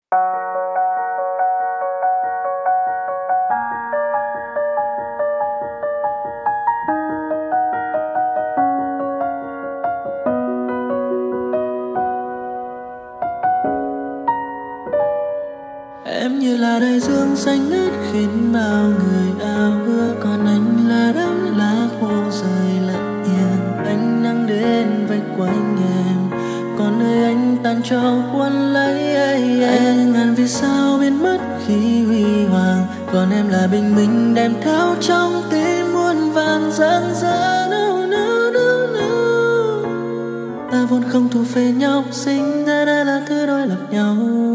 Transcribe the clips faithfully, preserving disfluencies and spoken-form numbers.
Em như là đại dương xanh ngát khiến bao người ao ước, còn anh là đám lá khô rơi lặng yên. Ánh nắng đến vây quanh em, còn nơi anh tan cho cuốn lấy. Anh ngàn vì sao biến mất khi huy hoàng, còn em là bình minh đem theo trong tim muôn vàn rạng rỡ. No, no, no, no. Ta vốn không thuộc về nhau, sinh ra đã là thứ đôi lập nhau.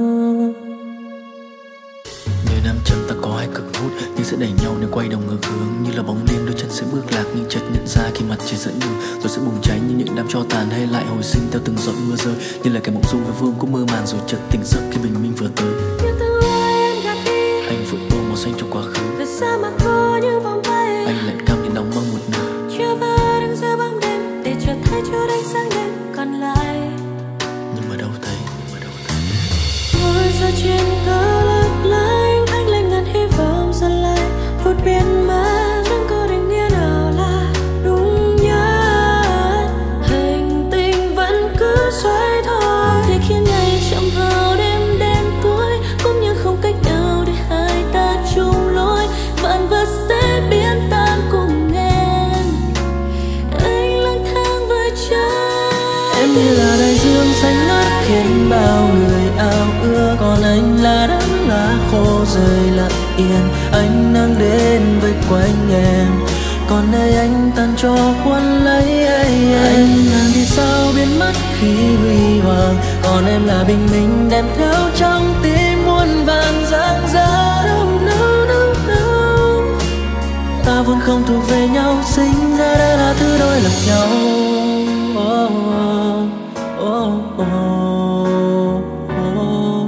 Nam châm ta có hai cực hút nhưng sẽ đẩy nhau nếu quay đầu ngược hướng, như là bóng đêm đôi chân sẽ bước lạc nhưng chợt nhận ra khi mặt trời dẫn đường rồi sẽ bùng cháy như những đám tro tàn, hay lại hồi sinh theo từng giọt mưa rơi, như là kẻ mộng du với vương cũng mơ màng rồi chợt tỉnh giấc khi bình minh vừa tới. Như tương lai em gạt đi, anh vội tô màu xanh trong quá khứ, từ xa mà có những vòng tay. Anh lạnh cam như đóng băng một nửa, chưa vơ đứng giữa bóng đêm để chợt thấy chút ánh sáng đêm còn lại. Nhưng mà đâu thấy, nhưng mà đâu thấy. Ngồi ra trên cao lấp lánh, anh lên ngàn hy vọng dần lại vụt biến mất, chẳng có định nghĩa nào là đúng nhất. Hành tinh vẫn cứ xoay thôi, thì khiến ngày chạm vào đêm đen tối, cũng như không cách nào để hai ta chung lối. Vạn vật sẽ biến tan cùng em, anh lang thang với trái. Em như là đại dương xanh ngát khiến bao người ao ước, còn anh là đám lá khô rơi lặng yên. Ánh nắng đến với quanh em, còn nơi anh tan cho cuốn lấy. Anh ngàn vì sao biến mất khi huy hoàng, còn em là bình minh đem theo trong tim muôn vàn rạng rỡ. No, no, no, no. Ta vốn không thuộc về nhau, sinh ra đã là thứ đôi lập nhau. Oh, oh, oh, oh, oh,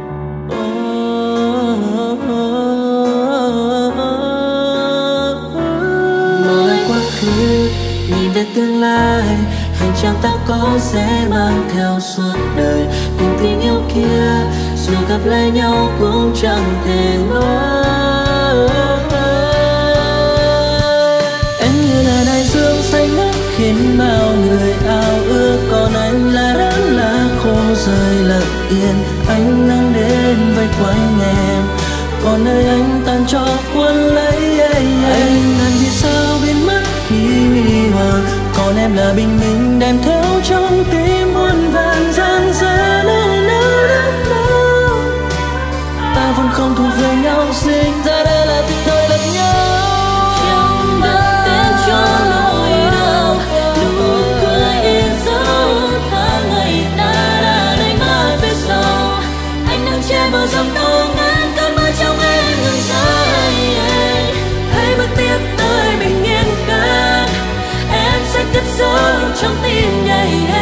oh. Lại quá khứ, nhìn về tương lai, hành trang ta có sẽ mang theo suốt đời. Cùng tình yêu kia, dù gặp lại nhau cũng chẳng thể ngơi. Em như là đại dương xanh ngát khiến bao người ao ước, còn anh là đám lá khô rơi lặng yên. Ánh nắng đến vây quanh em, còn nơi anh tan cho cuốn lấy. Anh ngàn vì sao biến mất khi huy hoàng, còn em là bình minh đem theo trong tim muôn vàn rạng rỡ. No, no, no, no. Ta vốn không thuộc về nhau, sinh ra đây là tình đôi lập nhau. Chẳng đặt tên cho nỗi đau, nụ cười in dấu tháng ngày ta đã đánh mất phía sau. Anh đang che bờ dòng tô ngăn cơn mưa trong em ngừng rơi. Hãy bước tiếp tới bình yên khác, em sẽ cất giấu trong tim nhảy.